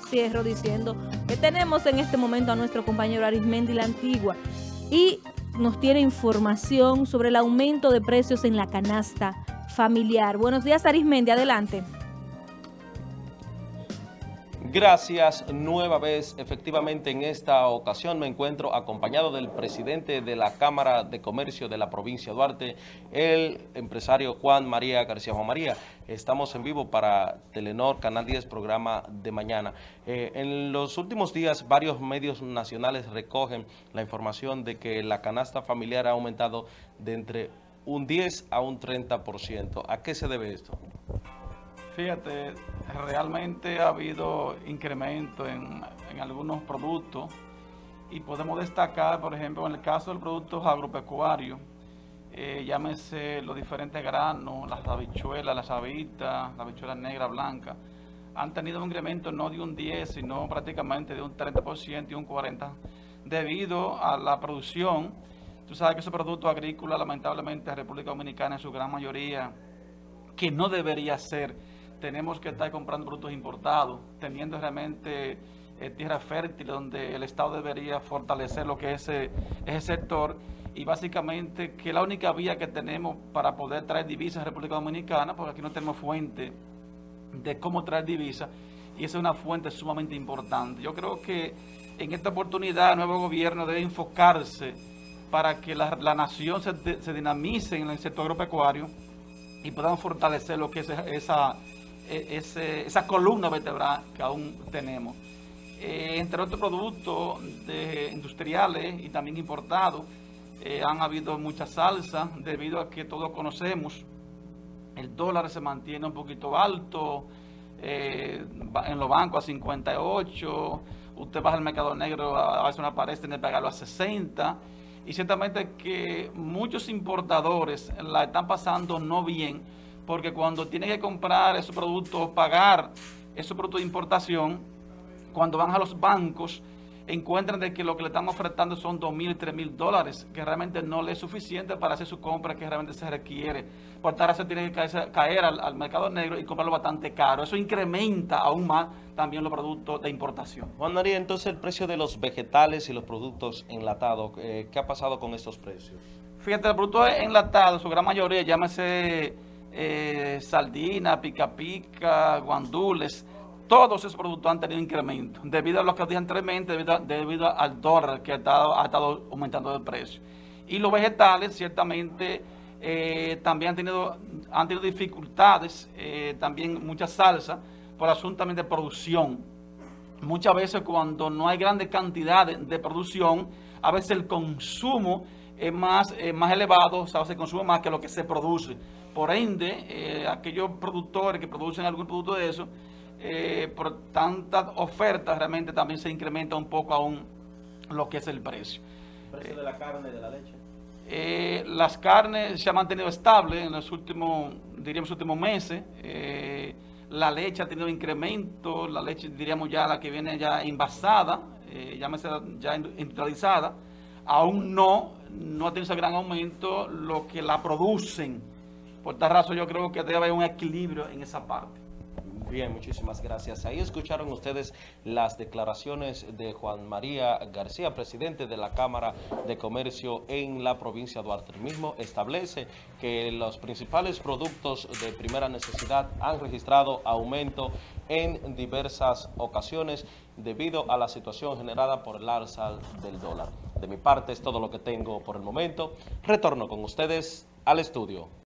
cierro diciendo que tenemos en este momento a nuestro compañero Arismendi La Antigua y nos tiene información sobre el aumento de precios en la canasta familiar. Buenos días, Arismendi, adelante. Gracias nueva vez. Efectivamente, en esta ocasión me encuentro acompañado del presidente de la Cámara de Comercio de la provincia de Duarte, el empresario Juan María García. Juan María, estamos en vivo para Telenor, Canal 10, programa de mañana. En los últimos días, varios medios nacionales recogen la información de que la canasta familiar ha aumentado de entre un 10 a un 30%. ¿A qué se debe esto? Fíjate, realmente ha habido incremento en algunos productos y podemos destacar, por ejemplo, en el caso de los productos agropecuarios, llámese los diferentes granos, las habichuelas, las habitas, las habichuelas negras, blancas, han tenido un incremento no de un 10, sino prácticamente de un 30% y un 40%, debido a la producción. Tú sabes que esos productos agrícolas, lamentablemente, en República Dominicana, en su gran mayoría, que no debería ser, tenemos que estar comprando productos importados, teniendo realmente tierra fértil, donde el Estado debería fortalecer lo que es ese sector, y básicamente que la única vía que tenemos para poder traer divisas a República Dominicana, porque aquí no tenemos fuente de cómo traer divisas, y esa es una fuente sumamente importante. Yo creo que en esta oportunidad el nuevo gobierno debe enfocarse para que la nación se dinamice en el sector agropecuario y podamos fortalecer lo que es esa columna vertebral que aún tenemos. Entre otros productos industriales y también importados, han habido muchas salsas debido a que todos conocemos, el dólar se mantiene un poquito alto, en los bancos a 58, usted baja al mercado negro, a veces no aparece, tiene que pagarlo a 60, y ciertamente que muchos importadores la están pasando no bien, porque cuando tienen que comprar esos productos, pagar esos productos de importación, cuando van a los bancos, encuentran de que lo que le están ofertando son $2,000 y $3,000, que realmente no le es suficiente para hacer su compra que realmente se requiere. Por tal razón tiene que caer al mercado negro y comprarlo bastante caro. Eso incrementa aún más también los productos de importación. Juan María, entonces el precio de los vegetales y los productos enlatados, ¿qué ha pasado con estos precios? Fíjate, los productos enlatados, su gran mayoría, llámese sardina, pica pica, guandules, todos esos productos han tenido incremento debido a lo que dije anteriormente, debido al dólar que ha estado aumentando de precio. Y los vegetales ciertamente también han tenido dificultades, también muchas salsas por asunto también de producción. Muchas veces cuando no hay grandes cantidades de producción, a veces el consumo es más elevado, o sea, se consume más que lo que se produce. Por ende, aquellos productores que producen algún producto de eso, por tantas ofertas, realmente también se incrementa un poco aún lo que es el precio. ¿El precio de la carne y de la leche? Las carnes se han mantenido estables en los últimos, diríamos, últimos meses. La leche ha tenido incremento, la leche, diríamos ya la que viene ya envasada, ya industrializada, aún no ha tenido ese gran aumento lo que la producen. Por tal razón yo creo que debe haber un equilibrio en esa parte. Bien, muchísimas gracias. Ahí escucharon ustedes las declaraciones de Juan María García, presidente de la Cámara de Comercio en la provincia de Duarte. El mismo establece que los principales productos de primera necesidad han registrado aumento en diversas ocasiones debido a la situación generada por el alza del dólar. De mi parte es todo lo que tengo por el momento. Retorno con ustedes al estudio.